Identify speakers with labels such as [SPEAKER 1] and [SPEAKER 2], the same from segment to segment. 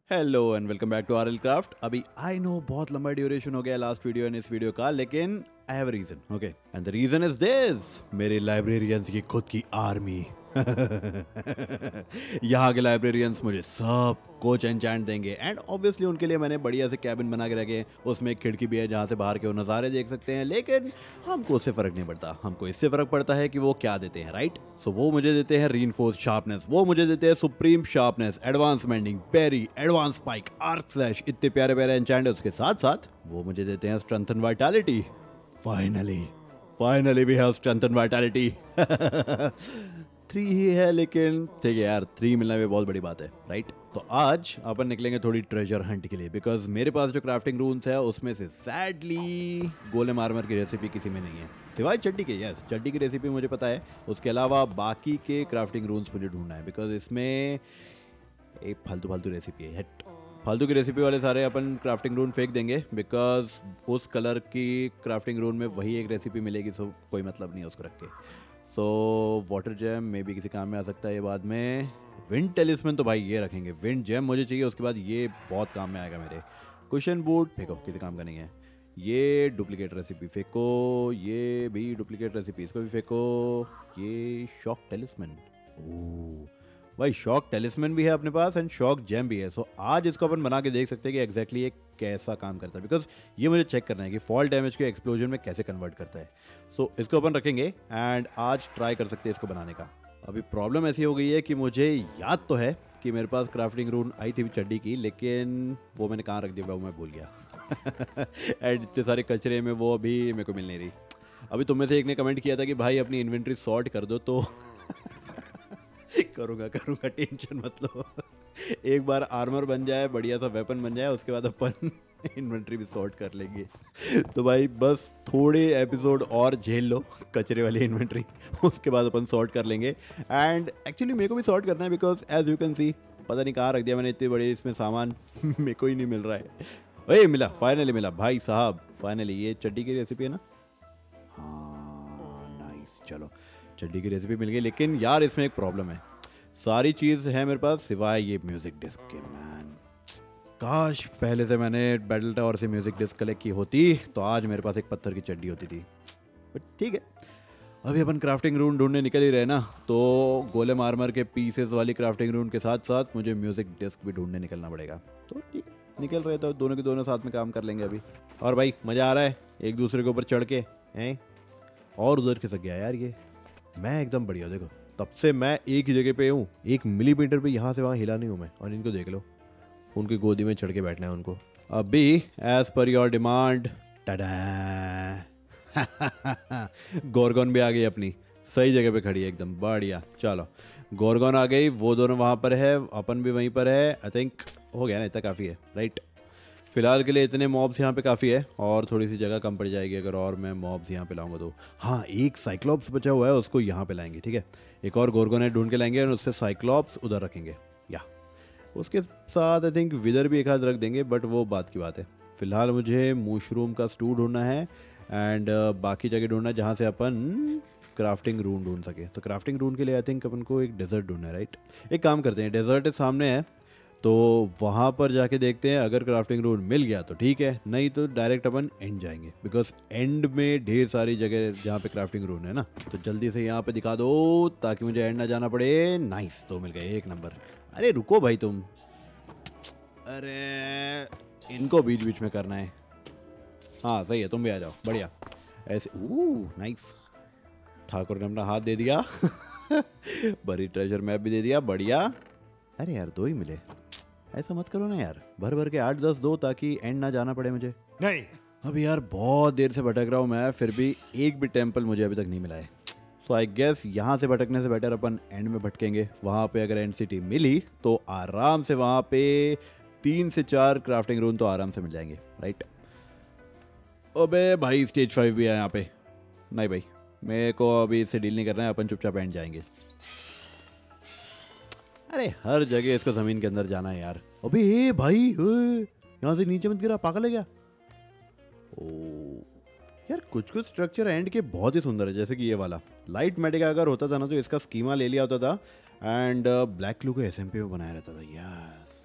[SPEAKER 1] Hello and welcome back to RL craft. अभी I know बहुत लंबा ड्यूरेशन हो गया लास्ट वीडियो एंड इस वीडियो का, लेकिन I have a reason. Okay, and the reason is this, मेरे लाइब्रेरियंस की खुद की आर्मी। यहाँ के लाइब्रेरियंस मुझे सब कुछ एनचैंट देंगे एंड ऑब्वियसली उनके लिए मैंने बढ़िया से कैबिन बना के रखे हैं। उसमें एक खिड़की भी है जहाँ से बाहर के वो नज़ारे देख सकते हैं, लेकिन हमको उससे फ़र्क नहीं पड़ता। हमको इससे फ़र्क पड़ता है कि वो क्या देते हैं, राइट? सो वो मुझे देते हैं रीइंफोर्स्ड शार्पनेस, वो मुझे देते हैं supreme sharpness, advance mending, parry, advance spike, arc slash, इतने प्यारे प्यारे एनचैंट है। उसके साथ साथ वो मुझे देते हैं strengthen vitality. Finally we have strengthen vitality. 3 ही है, लेकिन ठीक है यार, 3 मिलना भी बहुत बड़ी बात है, राइट? तो आज अपन निकलेंगे थोड़ी ट्रेजर हंट के लिए, बिकॉज मेरे पास जो क्राफ्टिंग रूम्स है उसमें से सैडली गोलेम आर्मर की रेसिपी किसी में नहीं है, सिवाय चड्डी के। यस, चड्डी की रेसिपी मुझे पता है, उसके अलावा बाकी के क्राफ्टिंग रूम्स मुझे ढूंढना है, बिकॉज इसमें एक फालतू रेसिपी है। हट, फालतू की रेसिपी वाले सारे अपन क्राफ्टिंग रूम फेंक देंगे, बिकॉज उस कलर की क्राफ्टिंग रूम में वही एक रेसिपी मिलेगी, सो कोई मतलब नहीं है उसको रख के। सो वाटर जैम में भी किसी काम में आ सकता है ये बाद में। विंड टेलिस्मैन तो भाई ये रखेंगे, विंड जैम मुझे चाहिए, उसके बाद ये बहुत काम में आएगा मेरे। कुशन बूट फेंको, किसी काम का नहीं है। ये डुप्लीकेट रेसिपी फेंको, ये भी डुप्लीकेट रेसिपी, इसको भी फेंको। ये शॉक टेलिस्मैन, ओह भाई, शॉक टेलिस्मैन भी है अपने पास एंड शॉक जेम भी है। सो आज इसको अपन बना के देख सकते हैं कि एग्जैक्टली ये कैसा काम करता है, बिकॉज ये मुझे चेक करना है कि फॉल डैमेज के एक्सप्लोजन में कैसे कन्वर्ट करता है। सो इसको अपन रखेंगे एंड आज ट्राई कर सकते हैं इसको बनाने का। अभी प्रॉब्लम ऐसी हो गई है कि मुझे याद तो है कि मेरे पास क्राफ्टिंग रूम आई थी चड्डी की, लेकिन वो मैंने कहाँ रख दिया वो मैं भूल गया। एंड इतने सारे कचरे में वो अभी मेरे को मिल नहीं रही। अभी तुम में से एक ने कमेंट किया था कि भाई अपनी इन्वेंट्री सॉर्ट कर दो, तो करूँगा, टेंशन मत लो। एक बार आर्मर बन जाए, बढ़िया सा वेपन बन जाए, उसके बाद अपन इन्वेंट्री भी सॉर्ट कर लेंगे। तो भाई बस थोड़े एपिसोड और झेल लो कचरे वाली इन्वेंट्री, उसके बाद अपन सॉर्ट कर लेंगे। एंड एक्चुअली मेरे को भी सॉर्ट करना है, because as you can see, पता नहीं कहाँ रख दिया मैंने इतने बड़े इसमें सामान। मेरे को ही नहीं मिल रहा है। ओए मिला, फाइनली मिला भाई साहब, फाइनली। ये चड्डी की रेसिपी है ना? हाँ नाइस, चलो चड्डी की रेसिपी मिल गई। लेकिन यार इसमें एक प्रॉब्लम है, सारी चीज़ है मेरे पास सिवाय ये म्यूज़िक डिस्क के। मैन, काश पहले से मैंने बैटल टावर से म्यूज़िक डिस्क कलेक्ट की होती तो आज मेरे पास एक पत्थर की चड्डी होती थी। बट ठीक है, अभी अपन क्राफ्टिंग रूम ढूंढने निकल ही रहे ना, तो गोलेम आर्मर के पीसेस वाली क्राफ्टिंग रूम के साथ साथ मुझे म्यूज़िक डिस्क भी ढूंढने निकलना पड़ेगा। तो ठीक है, निकल रहे तो दोनों के दोनों साथ में काम कर लेंगे अभी। और भाई मज़ा आ रहा है एक दूसरे के ऊपर चढ़ के, हैं? और उधर खिसक गया यार ये। मैं एकदम बढ़िया, देखो तब से मैं एक ही जगह पे हूँ, 1 मिलीमीटर पे यहाँ से वहाँ हिला नहीं हूँ मैं। और इनको देख लो, उनकी गोदी में चढ़ के बैठना है उनको। अभी as per your demand, Tada, गोरगोन भी आ गई अपनी सही जगह पे खड़ी है, एकदम बढ़िया। चलो गोरगोन आ गई, वो दोनों वहाँ पर है, अपन भी वहीं पर है। आई थिंक हो गया ना, इतना काफ़ी है, राइट? फिलहाल के लिए इतने मॉब्स यहाँ पे काफ़ी है, और थोड़ी सी जगह कम पड़ जाएगी अगर और मैं मॉब्स यहाँ पे लाऊंगा तो। हाँ, एक साइक्लॉप्स बचा हुआ है, उसको यहाँ पे लाएंगे, ठीक है? एक और गोरगोनेट ढूंढ के लाएंगे और उससे साइक्लॉप्स उधर रखेंगे, या उसके साथ आई थिंक विदर भी एक हाथ रख देंगे, बट वो बात की बात है। फिलहाल मुझे मशरूम का स्टू ढूंढना है एंड बाकी जगह ढूंढना है जहाँ से अपन क्राफ्टिंग रूम ढूंढ सके। तो क्राफ्टिंग रूम के लिए आई थिंक अपन को एक डेजर्ट ढूंढना है, राइट? एक काम करते हैं, डेजर्ट सामने है तो वहाँ पर जाके देखते हैं, अगर क्राफ्टिंग रूम मिल गया तो ठीक है, नहीं तो डायरेक्ट अपन एंड जाएंगे, बिकॉज एंड में ढेर सारी जगह जहाँ पे क्राफ्टिंग रूम है ना। तो जल्दी से यहाँ पे दिखा दो ताकि मुझे एंड ना जाना पड़े। नाइस, तो मिल गए, एक नंबर। अरे रुको भाई तुम, अरे इनको बीच बीच में करना है। हाँ सही है, तुम भी आ जाओ, बढ़िया ऐसे। नाइस, ठाकुर ने अपना हाथ दे दिया। बड़ी ट्रेजर मैप भी दे दिया, बढ़िया। अरे यार 2 ही मिले, ऐसा मत करो ना यार, भर भर के 8-10 दो ताकि एंड ना जाना पड़े मुझे।
[SPEAKER 2] नहीं,
[SPEAKER 1] अभी यार बहुत देर से भटक रहा हूँ मैं, फिर भी एक भी टेम्पल मुझे अभी तक नहीं मिला है। सो आई गेस यहाँ से भटकने से बेटर अपन एंड में भटकेंगे। वहाँ पे अगर एंड सिटी मिली तो आराम से वहाँ पे 3 से 4 क्राफ्टिंग रूम तो आराम से मिल जाएंगे, राइट? अबे भाई स्टेज 5 भी है यहाँ पे। नहीं भाई, मेरे को अभी इससे डील नहीं करना है, अपन चुपचाप एंड जाएंगे। अरे हर जगह इसको जमीन के अंदर जाना है यार। अबे ए भाई, यहाँ से नीचे मत गिरा, पागल है क्या? ओ यार, कुछ कुछ स्ट्रक्चर एंड के बहुत ही सुंदर है, जैसे कि ये वाला लाइट मैटिक अगर होता था ना तो इसका स्कीमा ले लिया होता था एंड ब्लैक क्लू को एसएमपी में बनाया रहता था। यस,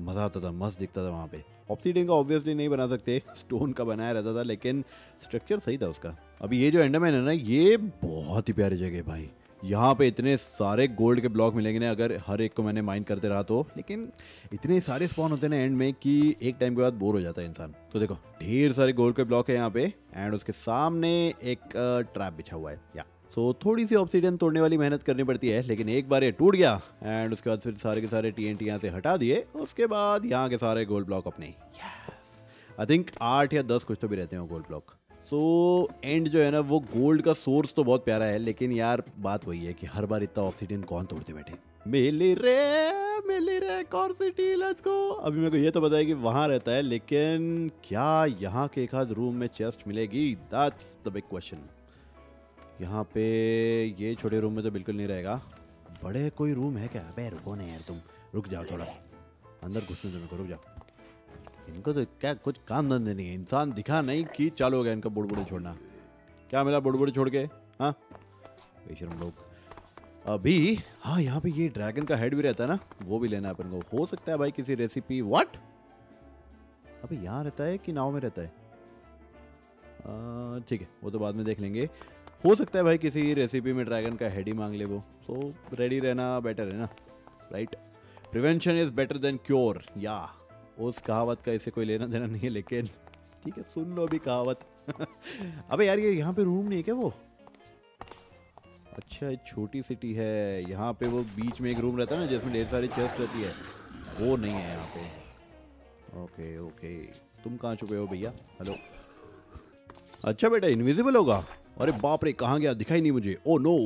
[SPEAKER 1] मज़ा आता था, मस्त दिखता था वहाँ पे। ऑब्सीडियन का ऑब्वियसली नहीं बना सकते, स्टोन का बनाया रहता था, लेकिन स्ट्रक्चर सही था उसका। अभी ये जो एंडरमैन है ना, ये बहुत ही प्यारी जगह है भाई। यहाँ पे इतने सारे गोल्ड के ब्लॉक मिलेंगे ना अगर हर एक को मैंने माइन करते रहा तो, लेकिन इतने सारे स्पॉन होते हैं ना एंड में कि एक टाइम के बाद बोर हो जाता है इंसान। तो देखो ढेर सारे गोल्ड के ब्लॉक है यहाँ पे, एंड उसके सामने एक ट्रैप बिछा हुआ है। या सो थोड़ी सी ऑब्सीडियन तोड़ने वाली मेहनत करनी पड़ती है, लेकिन एक बार ये टूट गया एंड उसके बाद फिर सारे के सारे TNT यहाँ से हटा दिए, उसके बाद यहाँ के सारे गोल्ड ब्लॉक अपने। आई थिंक 8 या 10 कुछ तो भी रहते हैं गोल्ड ब्लॉक। सो एंड जो है ना वो गोल्ड का सोर्स तो बहुत प्यारा है, लेकिन यार बात वही है कि हर बार इतना ऑब्सीडियन कौन तोड़ते बैठे। मिली रे कौन सिटी, लेट्स गो। अभी मेरे को ये तो पता है कि वहाँ रहता है, लेकिन क्या यहाँ के एक आध रूम में चेस्ट मिलेगी, दैट्स द बिग क्वेश्चन। यहाँ पे ये छोटे रूम में तो बिल्कुल नहीं रहेगा, बड़े कोई रूम है क्या? अबे रुको ना यार, तुम रुक जाओ थोड़ा, अंदर घुसने दो मेरे को, रुक जाओ। इनको तो क्या कुछ काम धंधे नहीं है, इंसान दिखा नहीं कि चालू हो गया इनका बुड़बुड़े छोड़ना। क्या मिला बुड़बुड़े छोड़ के? हाँ बेशरम लोग। अभी हाँ यहाँ पे ये ड्रैगन का हेड भी रहता है ना, वो भी लेना है अपन को। हो सकता है भाई किसी रेसिपी। व्हाट? अबे यहाँ रहता है कि नाव में रहता है? ठीक है वो तो बाद में देख लेंगे। हो सकता है भाई किसी रेसिपी में ड्रैगन का हेड ही मांग ले वो, सो रेडी रहना बेटर है ना, right? Prevention is better than cure, या उस कहावत का इससे कोई लेना देना नहीं है, लेकिन ठीक है सुन लो अभी कहावत। अबे यार ये यहाँ पे रूम नहीं है क्या वो? अच्छा एक छोटी सिटी है यहाँ पे, वो बीच में एक रूम रहता है ना जिसमें ढेर सारी चेस्ट रहती है, वो नहीं है यहाँ पे। ओके ओके, तुम कहाँ छुपे हो भैया? हेलो। अच्छा बेटा इनविजिबल होगा? अरे बाप रे कहाँ गया, दिखाई नहीं मुझे। Oh no.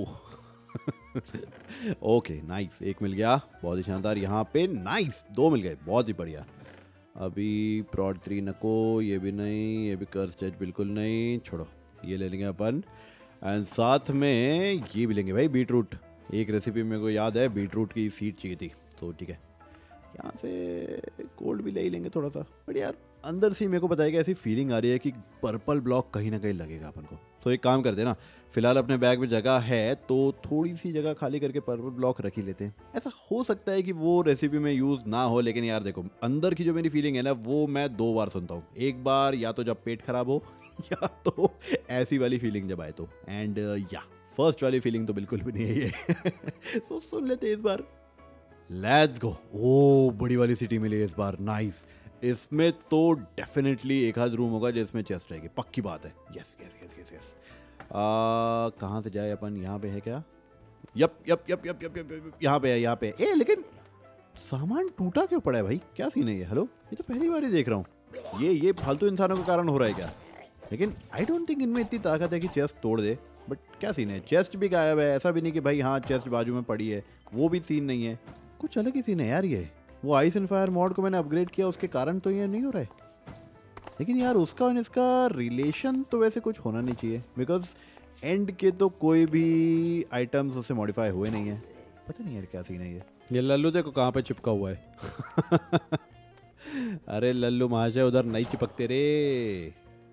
[SPEAKER 1] ओके नाइस, एक मिल गया, बहुत ही शानदार। यहाँ पे नाइस 2 मिल गए, बहुत ही बढ़िया। अभी प्रॉड 3 नको, ये भी नहीं, ये भी कर्स जज बिल्कुल नहीं, छोड़ो ये ले लेंगे अपन। एंड साथ में ये भी लेंगे भाई बीट रूट। एक रेसिपी मेरे को याद है बीट रूट की सीड चाहिए थी, तो ठीक है यहाँ से गोल्ड भी ले ही लेंगे थोड़ा सा। बट यार अंदर से मेरे को पता है कि ऐसी फीलिंग आ रही है कि पर्पल ब्लॉक कहीं ना कहीं लगेगा अपन को। तो एक काम करते हैं ना, फिलहाल अपने बैग में जगह है तो थोड़ी सी जगह खाली करके पर्पल ब्लॉक रख ही लेते हैं। ऐसा हो सकता है कि वो रेसिपी में यूज़ ना हो, लेकिन यार देखो अंदर की जो मेरी फीलिंग है ना वो मैं 2 बार सुनता हूँ। एक बार या तो जब पेट खराब हो या तो ऐसी वाली फीलिंग जब आए तो। एंड या फर्स्ट वाली फीलिंग तो बिल्कुल भी नहीं है ये। तो सुन लेते इस बार। Let's go. ओ बड़ी वाली सिटी मिली इस बार, नाइस। इसमें तो डेफिनेटली एक आध रूम होगा जिसमें चेस्ट रहेगी, पक्की बात है। Yes yes yes yes yes. कहाँ से जाए अपन? यहाँ पे है क्या? Yup yup yup yup yup yup, यहाँ पे है, यहाँ पे। ए लेकिन सामान टूटा क्यों पड़ा है भाई? क्या सीन है ये? हेलो, ये तो पहली बार ही देख रहा हूँ। ये फालतू इंसानों के कारण हो रहा है क्या? लेकिन आई डोंट थिंक इनमें इतनी ताकत है कि चेस्ट तोड़ दे। बट क्या सीन है? चेस्ट भी गायब है, ऐसा भी नहीं कि भाई हाँ चेस्ट बाजू में पड़ी है, वो भी सीन नहीं है। कुछ अलग ही सीन है यार ये। वो आइस एंड फायर मॉड को मैंने अपग्रेड किया, उसके कारण तो ये नहीं हो रहा है। लेकिन यार उसका और इसका रिलेशन तो वैसे कुछ होना नहीं चाहिए, बिकॉज एंड के तो कोई भी आइटम्स उससे मॉडिफाई हुए नहीं है। पता नहीं यार क्या सीन है ये लल्लू देखो कहाँ पे चिपका हुआ है। अरे लल्लू महाशय उधर नहीं चिपकते रे।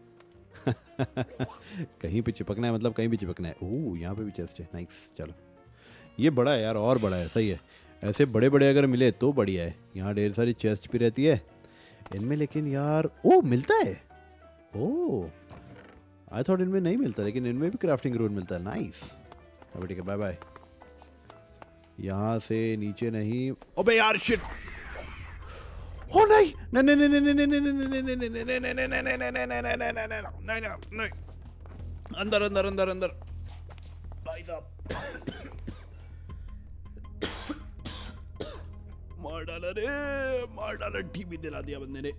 [SPEAKER 1] कहीं पे चिपकना है, मतलब कहीं भी चिपकना है। ओह यहाँ पे भी चेस्ट है, नाइस। चलो ये बड़ा है यार, और बड़ा है, सही है। ऐसे बड़े बड़े अगर मिले तो बढ़िया है। यहाँ ढेर सारी चेस्ट भी रहती है इनमें, लेकिन यार ओ मिलता है। ओ आई थॉट इनमें नहीं मिलता, लेकिन इनमें भी क्राफ्टिंग रूल मिलता है, नाइस। अभी ठीक है, बाय बाय। यहाँ से नीचे नहीं। अबे यार शिट। ओ नहीं नहीं नहीं नहीं नहीं नहीं नहीं नहीं नहीं नहीं नहीं नहीं, अंदर अंदर अंदर अंदर। भाई साहब मार डाला रे, मार डाला, टीबी दिला दिया बंदे ने।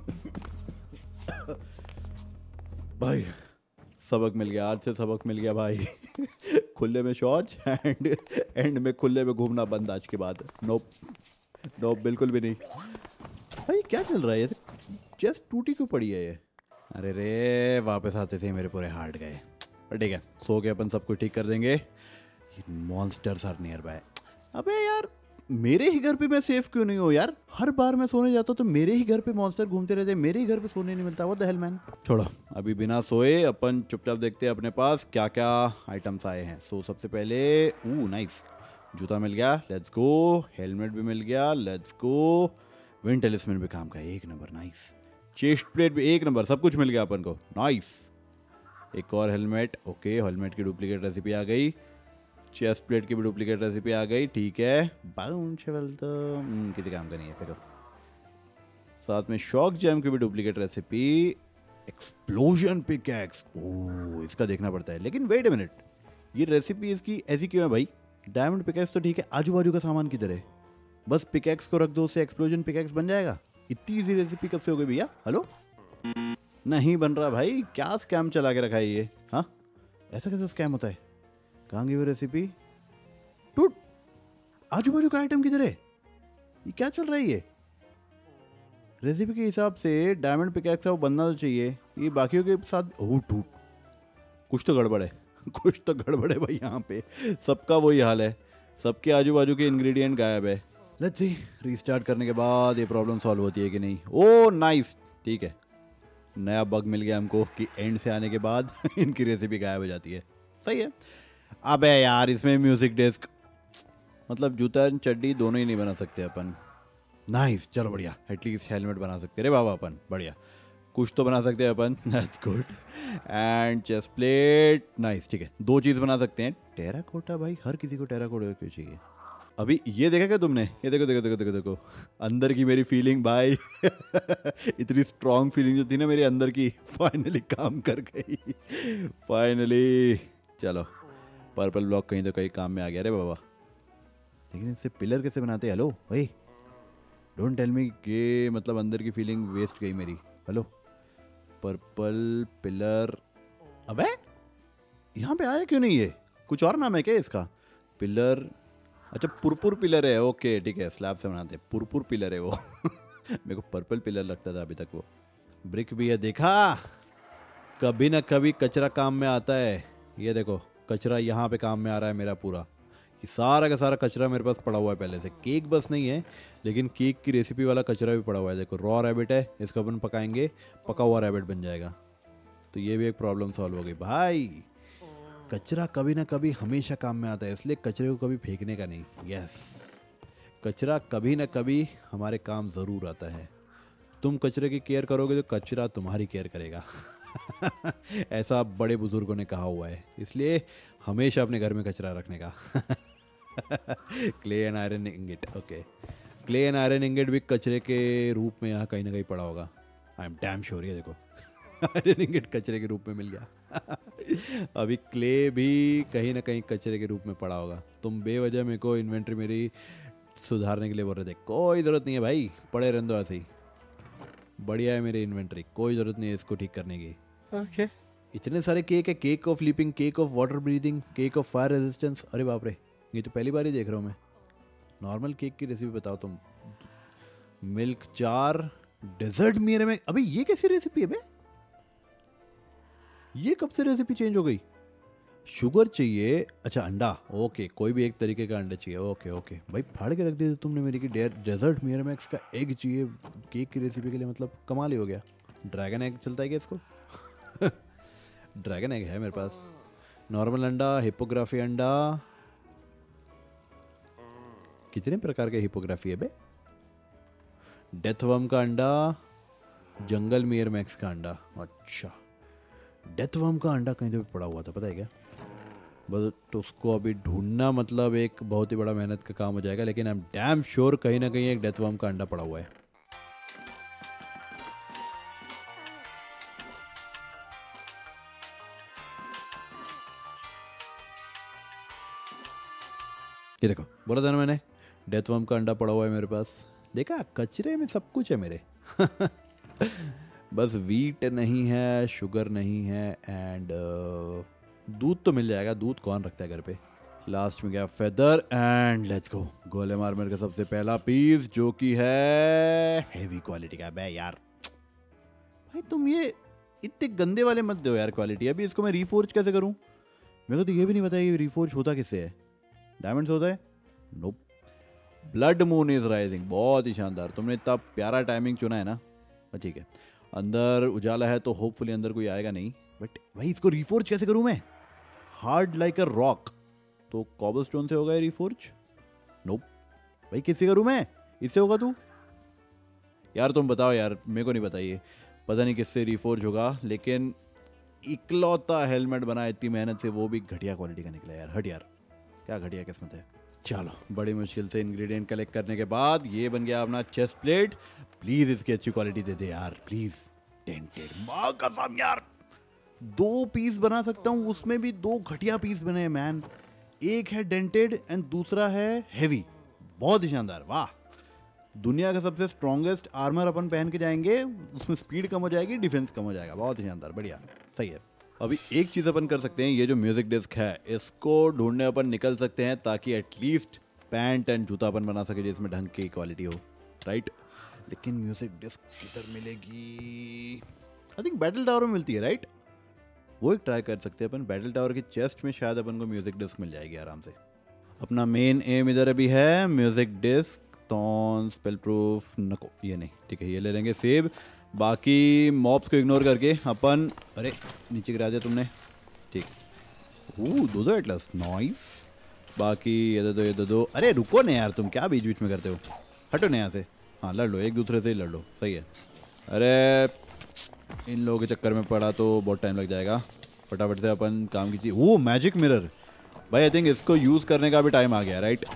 [SPEAKER 1] भाई सबक मिल गया, आज से सबक मिल गया भाई। खुले में शौच एंड में खुले में घूमना बंद आज के बाद। नोप नोप बिल्कुल भी नहीं। भाई क्या चल रहा है ये? चेस्ट टूटी क्यों पड़ी है ये? अरे रे वापस आते थे मेरे पूरे हार्ट गए। पर ठीक है, सो के अपन सब कुछ ठीक कर देंगे। Monsters are nearby. अबे यार मेरे ही घर पे मैं सेफ क्यों नहीं हूँ यार? हर बार मैं सोने जाता हूँ तो मेरे ही घर पे मॉन्स्टर घूमते रहते हैं, मेरे ही घर पे सोने नहीं मिलता। What the hell man. छोड़ो अभी बिना सोए अपन चुपचाप देखते हैं अपने पास क्या क्या आइटम्स आए हैं। सो सबसे पहले नाइस, जूता मिल गया, लेट्स गो। हेलमेट भी मिल गया, लेट्स गो। विंड टेलिस्मैन भी काम का है, एक नंबर, नाइस। चेस्ट प्लेट भी एक नंबर, सब कुछ मिल गया अपन को, नाइस। एक और हेलमेट, ओके, हेलमेट की डुप्लीकेट रेसिपी आ गई। चेस्ट प्लेट की भी डुप्लीकेट रेसिपी आ गई, ठीक है। बाउंड शेवल तो किसी काम का नहीं है, फेंको। साथ में शॉक जैम की भी duplicate recipe. Explosion pickaxe, oh इसका देखना पड़ता है। लेकिन वेट अ मिनट, ये रेसिपी इसकी ऐसी क्यों है भाई? डायमंड पिकैक्स तो ठीक है, आजू बाजू का सामान किधर है? बस पिकैक्स को रख दो, उससे एक्सप्लोजन पिकैक्स बन जाएगा। इतनी इजी रेसिपी कब से हो गई भैया? हेलो, नहीं बन रहा भाई, क्या स्कैम चला के रखा है ये? हाँ, ऐसा कैसा स्कैम होता है? कहाँ गई वो रेसिपी? टूट, आजू बाजू का आइटम किधर है? ये क्या चल रहा है ये? रेसिपी के हिसाब से डायमंड पिकैक्स वो बनना तो चाहिए, ये बाकियों के साथ ओह टूट, कुछ तो गड़बड़ है। कुछ तो गड़बड़ है भाई यहाँ पे। सबका वही हाल है, सबके आजू बाजू के इंग्रेडिएंट गायब है। लेट्स सी, रीस्टार्ट करने के बाद ये प्रॉब्लम सॉल्व होती है कि नहीं। ओह नाइस, ठीक है, नया बग मिल गया हमको कि एंड से आने के बाद इनकी रेसिपी गायब हो जाती है। सही है। अबे यार, इसमें म्यूजिक डेस्क, मतलब जूता चड्डी दोनों ही नहीं बना सकते अपन। नाइस, चलो बढ़िया, एटलीस्ट हेलमेट बना सकते रे बाबा अपन, बढ़िया कुछ तो बना सकते हैं अपन, that's good. And chest plate, nice, ठीक है, दो चीज़ बना सकते हैं। टेराकोटा भाई, हर किसी को टेराकोटा क्यों चाहिए? अभी ये देखा क्या तुमने? ये देखो देखो देखो देखो देखो, अंदर की मेरी फीलिंग भाई। इतनी स्ट्रॉन्ग फीलिंग जो थी ना मेरे अंदर की, फाइनली काम कर गई। फाइनली, चलो पर्पल ब्लॉक कहीं तो कहीं काम में आ गया रे बाबा। लेकिन इससे पिलर कैसे बनाते? हेलो भाई, डोंट टेल मी कि मतलब अंदर की फीलिंग वेस्ट गई मेरी। हेलो, पर्पल पिलर, अबे यहाँ पे आया क्यों नहीं? ये कुछ और नाम है क्या इसका? पिलर, अच्छा पुरपुर पिलर है, ओके ठीक है, स्लैब से बनाते हैं, पुरपुर पिलर है वो। मेरे को पर्पल पिलर लगता था अभी तक वो। ब्रिक भी है, देखा, कभी ना कभी कचरा काम में आता है। ये देखो, कचरा यहाँ पे काम में आ रहा है मेरा पूरा। ये सारा का सारा कचरा मेरे पास पड़ा हुआ है पहले से। केक बस नहीं है, लेकिन केक की रेसिपी वाला कचरा भी पड़ा हुआ है। देखो, रॉ रैबिट है, इसको अपन पकाएंगे, पका हुआ रैबिट बन जाएगा। तो ये भी एक प्रॉब्लम सॉल्व हो गई भाई। कचरा कभी ना कभी हमेशा काम में आता है, इसलिए कचरे को कभी फेंकने का नहीं। यस, कचरा कभी ना कभी हमारे काम ज़रूर आता है। तुम कचरे की केयर करोगे तो कचरा तुम्हारी केयर करेगा। ऐसा बड़े बुजुर्गों ने कहा हुआ है, इसलिए हमेशा अपने घर में कचरा रखने का। Clay and iron ingot, okay, clay and iron ingot भी कचरे के रूप में यहाँ कहीं ना कहीं पड़ा होगा। I am damn sure. ये देखो, आयरन इंगेट कचरे के रूप में मिल गया। अभी क्ले भी कहीं ना कहीं कचरे के रूप में पड़ा होगा। तुम बेवजह मेरे को इन्वेंट्री मेरी सुधारने के लिए बोल रहे थे, कोई ज़रूरत नहीं है भाई, पड़े रहने दो ऐसे ही। बढ़िया है मेरी इन्वेंट्री, कोई ज़रूरत नहीं है इसको ठीक करने की। ओके, इतने सारे केक है, cake of leaping, cake of water breathing, cake of fire resistance. अरे बाप रे, ये तो पहली बार ही देख रहा हूँ मैं। नॉर्मल केक की रेसिपी बताओ तुम। मिल्क चार, डेजर्ट मेरे में, अबे ये कैसी रेसिपी है बे? ये कब से रेसिपी चेंज हो गई? शुगर चाहिए, अच्छा अंडा, ओके, कोई भी एक तरीके का अंडा चाहिए, ओके ओके भाई, फाड़ के रख दिया तुमने मेरी की। डेजर्ट मेरे मैक्स का एग चाहिए केक की रेसिपी के लिए, मतलब कमाल ही हो गया। ड्रैगन एग चलता है क्या इसको? ड्रैगन एग है मेरे पास। नॉर्मल अंडा, हिपोग्राफी अंडा, कितने प्रकार के हिपोग्राफी है बे? डेथ वर्म का अंडा, जंगल मेयर मैक्स का अंडा, अच्छा डेथ वर्म का अंडा कहीं तो भी पड़ा हुआ था, पता है क्या? बस तो उसको अभी ढूंढना मतलब एक बहुत ही बड़ा मेहनत का काम हो जाएगा, लेकिन आई एम डैम श्योर कहीं ना कहीं एक डेथ वर्म का अंडा पड़ा हुआ है। ये देखो, बोला था ना मैंने, डेथ वर्म का अंडा पड़ा हुआ है मेरे पास। देखा, कचरे में सब कुछ है मेरे। बस वीट नहीं है, शुगर नहीं है, एंड दूध तो मिल जाएगा। दूध कौन रखता है घर पे? लास्ट में गया feather, and let's go golem armour का सबसे पहला पीस, जो कि है हेवी क्वालिटी का। बे यार भाई, तुम ये इतने गंदे वाले मत दो यार क्वालिटी। अभी इसको मैं रीफोर्ज कैसे करूं? मेरे को तो ये भी नहीं पता ये रीफोर्ज होता किससे है। डायमंड से होता है? Nope. Blood moon is rising, बहुत ही शानदार। तुमने इतना प्यारा टाइमिंग चुना है ना। ठीक है, अंदर उजाला है तो होपफुली अंदर कोई आएगा नहीं। बट भाई इसको रीफोर्ज कैसे करूं मैं? हार्ड लाइक अ रॉक, तो कॉबलस्टोन से होगा ये रीफोर्ज? नोप। भाई किससे करूं मैं? इससे होगा तू? यार तुम बताओ यार, मेरे को नहीं बताइए, पता नहीं किससे रिफोर्ज होगा, लेकिन इकलौता हेलमेट बना इतनी मेहनत से, वो भी घटिया क्वालिटी का निकला यार। हट यार, क्या घटिया किस्मत है। चलो, बड़ी मुश्किल से इंग्रेडिएंट कलेक्ट करने के बाद ये बन गया अपना चेस्ट प्लेट। प्लीज़ इसकी अच्छी क्वालिटी दे दे यार, प्लीज़। डेंटेड, माँ कसम यार, 2 पीस बना सकता हूँ, उसमें भी 2 घटिया पीस बने हैं मैन। एक है डेंटेड एंड दूसरा है हैवी। बहुत ही शानदार, वाह। दुनिया का सबसे स्ट्रॉन्गेस्ट आर्मर अपन पहन के जाएंगे, उसमें स्पीड कम हो जाएगी, डिफेंस कम हो जाएगा। बहुत ही शानदार, बढ़िया, सही है। अभी एक चीज़ अपन कर सकते हैं, ये जो म्यूज़िक डिस्क है इसको ढूंढने अपन निकल सकते हैं, ताकि एटलीस्ट पैंट एंड जूता अपन बना सके जिसमें ढंग की क्वालिटी हो, राइट। लेकिन म्यूज़िक डिस्क किधर मिलेगी? आई थिंक बैटल टावर में मिलती है, राइट। वो एक ट्राई कर सकते हैं अपन। बैटल टावर की चेस्ट में शायद अपन को म्यूज़िक डिस्क मिल जाएगी आराम से। अपना मेन एम इधर अभी है music disc, torn spell proof नको, ये नहीं, ठीक है, ये ले लेंगे सेव। बाकी मॉब्स को इग्नोर करके अपन, अरे नीचे गिरा दिया तुमने, ठीक। 2 एटलस, नाइस। बाकी ये दे दो। अरे रुको ना यार, तुम क्या बीच बीच में करते हो, हटो ना यहाँ से। हाँ लड़ लो, एक दूसरे से ही लड़ लो, सही है। अरे इन लोगों के चक्कर में पड़ा तो बहुत टाइम लग जाएगा, फटाफट से अपन काम कीजिए। वो मैजिक मिरर भाई, आई थिंक इसको यूज़ करने का भी टाइम आ गया, राइट।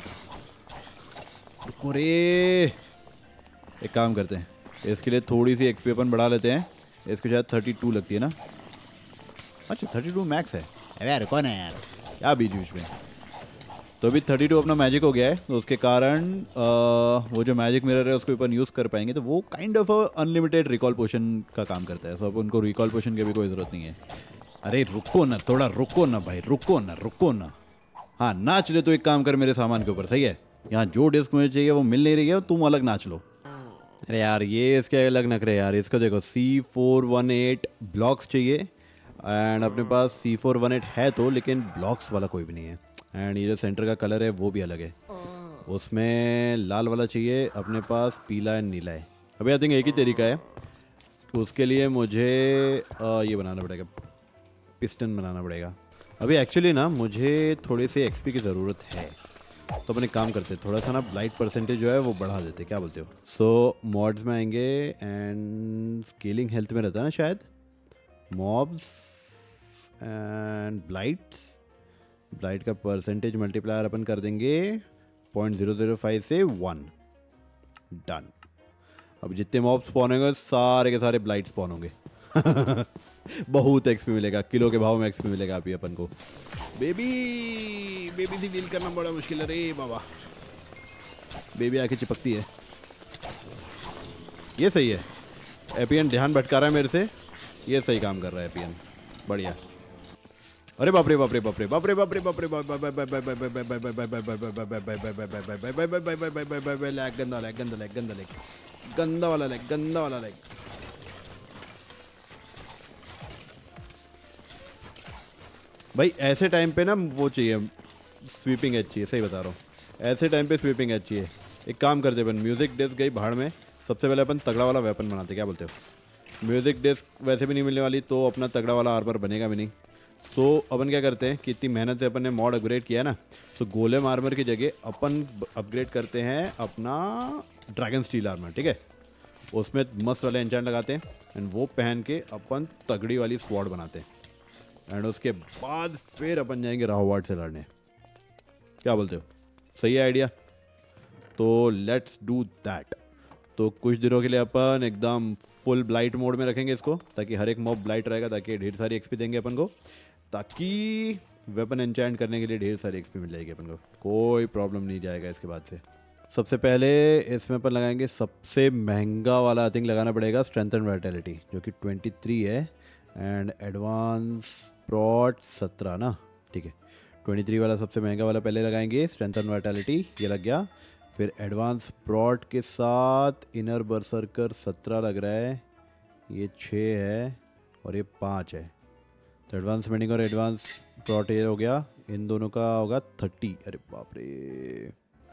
[SPEAKER 1] अरे एक काम करते हैं, इसके लिए थोड़ी सी एक्सपी अपन बढ़ा लेते हैं। इसको शायद 32 लगती है ना? अच्छा 32 मैक्स है। अरे यार कौन है यार, क्या बीच बीच में। तो अभी 32 अपना मैजिक हो गया है, तो उसके कारण वो जो मैजिक मिरर है उसको अपन यूज़ कर पाएंगे। तो वो kind of unlimited recall potion का काम करता है, तो अब उनको रिकॉल पोशन की भी कोई ज़रूरत नहीं है। अरे रुको ना, थोड़ा रुको ना भाई, रुको ना, रुको ना। हाँ नाच ले, तो एक काम कर मेरे सामान के ऊपर, सही है। यहाँ जो डिस्क मुझे चाहिए वो मिल नहीं रही है, तुम अलग नाच लो। अरे यार ये इसके अलग नखरे यार। इसको देखो, C418 ब्लॉक्स चाहिए, एंड अपने पास C418 है तो, लेकिन ब्लॉक्स वाला कोई भी नहीं है। एंड ये जो सेंटर का कलर है वो भी अलग है, उसमें लाल वाला चाहिए, अपने पास पीला एंड नीला है। अभी आई थिंक एक ही तरीका है, उसके लिए मुझे ये बनाना पड़ेगा, पिस्टन बनाना पड़ेगा। अभी एक्चुअली ना मुझे थोड़ी सी एक्सपी की ज़रूरत है, तो अपन एक काम करते हैं, थोड़ा सा ना ब्लाइट परसेंटेज जो है वो बढ़ा देते, क्या बोलते हो? सो मॉड्स में आएंगे एंड स्केलिंग हेल्थ में रहता है ना शायद, मॉब्स एंड ब्लाइट का परसेंटेज मल्टीप्लायर अपन कर देंगे 0.005 से 1, डन। अब जितने मॉब्स स्पॉन होंगे सारे के सारे ब्लाइट स्पॉन होंगे। बहुत एक्सपी मिलेगा, किलो के भाव में एक्सपी मिलेगा अभी अपन को। बेबी से डील करना बड़ा मुश्किल है रे बाबा, बेबी आके चिपकती है। ये सही है, एपीएन ध्यान भटका रहा है मेरे से, ये सही काम कर रहा है एपीएन, बढ़िया। अरे बाप रे बाप रे बाप रे बाप रे बाप रे बाप रे बाप रे, लैग, गंदा लैग, गंदा लैग, गंदा लैग, गंदा वाला लैग, गंदा वाला लैग। भाई ऐसे टाइम पे ना वो चाहिए, स्वीपिंग एज चाहिए, सही बता रहा हूँ, ऐसे टाइम पे स्वीपिंग एज चाहिए। एक काम करते अपन, म्यूज़िक डिस्क गई भाड़ में, सबसे पहले अपन तगड़ा वाला वेपन बनाते, क्या बोलते हो? म्यूज़िक डिस्क वैसे भी नहीं मिलने वाली, तो अपना तगड़ा वाला आर्मर बनेगा भी नहीं। तो अपन क्या करते हैं कि इतनी मेहनत से अपन ने मॉड अपग्रेड किया है ना, तो गोलेम आर्मर की जगह अपन अपग्रेड करते हैं अपना ड्रैगन स्टील आर्मर, ठीक है। उसमें मस्त वाले एंचेंट लगाते हैं एंड वो पहन के अपन तगड़ी वाली स्वॉर्ड बनाते हैं, एंड उसके बाद फिर अपन जाएंगे राहवार्ड से लड़ने। क्या बोलते हो, सही है आइडिया? तो लेट्स डू दैट। तो कुछ दिनों के लिए अपन एकदम फुल ब्लाइट मोड में रखेंगे इसको, ताकि हर एक मॉब ब्लाइट रहेगा, ताकि ढेर सारी एक्सपी देंगे अपन को, ताकि वेपन एंचेंट करने के लिए ढेर सारी एक्सपी मिल जाएगी अपन को, कोई प्रॉब्लम नहीं जाएगा इसके बाद से। सबसे पहले इसमें अपन लगाएंगे सबसे महंगा वाला, आई थिंक लगाना पड़ेगा स्ट्रेंथ एंड वाइटैलिटी, जो कि 23 है, एंड एडवांस प्रॉट 17 ना, ठीक है। 23 वाला सबसे महंगा वाला पहले लगाएंगे, स्ट्रेंथ एंड वाइटैलिटी, ये लग गया। फिर एडवांस प्रॉट के साथ इनर बर्सर्कर 17 लग रहा है, ये 6 है और ये 5 है। तो एडवांस मेडिंग और एडवांस प्रॉट ये हो गया, इन दोनों का होगा 30। अरे बाप रे,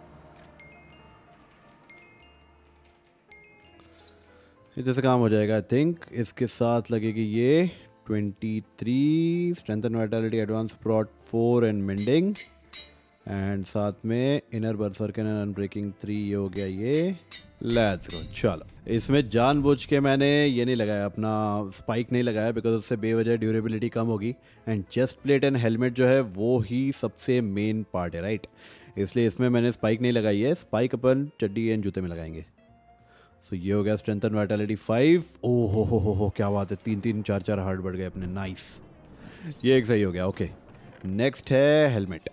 [SPEAKER 1] इधर से काम हो जाएगा आई थिंक। इसके साथ लगेगी ये 23 strength and vitality, advance prot 4 and mending, and साथ में इनर बर्सर्कर एंड अनब्रेकिंग 3 ये हो गया ये। Let's go. चलो इसमें जानबूझ के मैंने ये नहीं लगाया, अपना स्पाइक नहीं लगाया, बिकॉज उससे बेवजह ड्यूरेबिलिटी कम होगी। And chest plate and helmet जो है वो ही सबसे मेन पार्ट है, राइट। इसलिए इसमें मैंने स्पाइक नहीं लगाई है। स्पाइक अपन चड्डी एंड जूते में लगाएंगे। सो ये हो गया स्ट्रेंथ एंड वाइटलिटी 5। ओ हो क्या बात है, 3 4 4 हार्ट बढ़ गए अपने। नाइस, ये एक सही हो गया। ओके नेक्स्ट है helmet.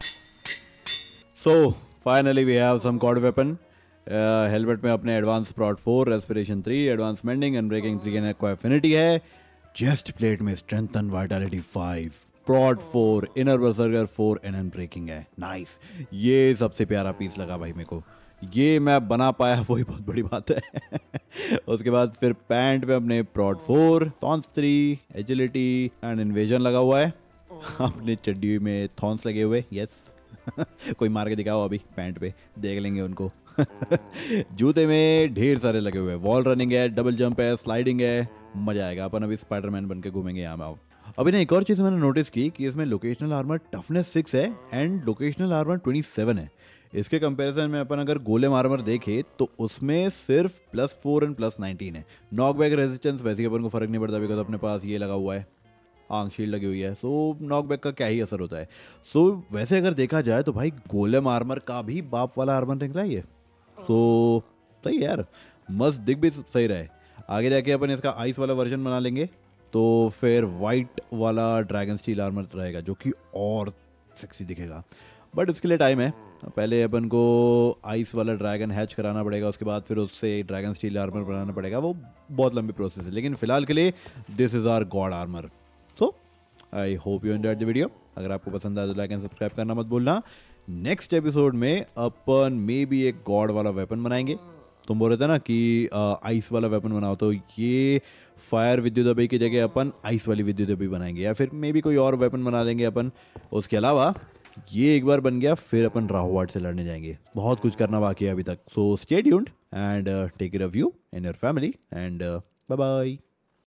[SPEAKER 1] So finally we have some cord weapon. Helmet में अपने advance prot 4, respiration 3, advance mending and breaking 3 and aqua affinity है। चेस्ट प्लेट में strength and vitality 5, prot 4, inner berserker 4 and unbreaking है। Nice, ये सबसे प्यारा piece लगा भाई मेरे को। ये मैं बना पाया वही बहुत बड़ी बात है। उसके बाद फिर पैंट पे अपने प्रॉड 4, थॉर्न्स 3, एजिलिटी एंड इन्वेजन लगा हुआ है। अपने चड्डी में थॉर्न्स लगे हुए, यस। कोई मार के दिखाओ अभी पैंट पे, देख लेंगे उनको। जूते में ढेर सारे लगे हुए हैं। वॉल रनिंग है, डबल जंप है, स्लाइडिंग है, मजा आएगा। अपन अभी स्पाइडरमैन बन के घूमेंगे यहाँ में। अभी ना एक और चीज़ मैंने नोटिस की कि इसमें लोकेशनल आर्मर टफनेस 6 है एंड लोकेशनल आर्मर 27 है। इसके कंपैरिजन में अपन अगर गोलेम आर्मर देखें तो उसमें सिर्फ +4 एंड +19 है। नॉकबैक रेजिस्टेंस वैसे ही अपन को फर्क नहीं पड़ता, बिकॉज अपने पास ये लगा हुआ है, आंख शील्ड लगी हुई है। सो नॉकबैक का क्या ही असर होता है। सो वैसे अगर देखा जाए तो भाई गोलेम आर्मर का भी बाप वाला आर्मर निकला ही है। सो सही है यार, मस्त दिख भी सही रहे। आगे जाके अपन इसका आइस वाला वर्जन बना लेंगे तो फिर वाइट वाला ड्रैगन स्टील आर्मर रहेगा जो कि और सेक्सी दिखेगा। बट उसके लिए टाइम है। पहले अपन को आइस वाला ड्रैगन हैच कराना पड़ेगा, उसके बाद फिर उससे ड्रैगन स्टील आर्मर बनाना पड़ेगा। वो बहुत लंबी प्रोसेस है, लेकिन फिलहाल के लिए this is our god armour. So I hope you enjoyed the video. अगर आपको पसंद आया तो लाइक एंड सब्सक्राइब करना मत भूलना। नेक्स्ट एपिसोड में अपन मे बी एक गॉड वाला वेपन बनाएंगे। तुम बोल रहे थे ना कि आइस वाला वेपन बनाओ, तो ये फायर विद्युत अभी की जगह अपन आइस वाली विद्युत अभी बनाएंगे, या फिर मे बी कोई और वेपन बना लेंगे अपन। उसके अलावा ये एक बार बन गया, फिर अपन राहुवाट से लड़ने जाएंगे। बहुत कुछ करना बाकी है अभी तक। So stay tuned and take care of you and your family and bye bye.